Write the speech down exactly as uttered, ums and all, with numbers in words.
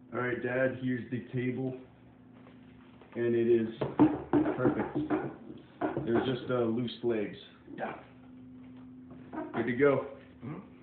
Alright, Dad, here's the cable, and it is perfect. There's just uh, loose legs. Yeah. Good to go. Hmm?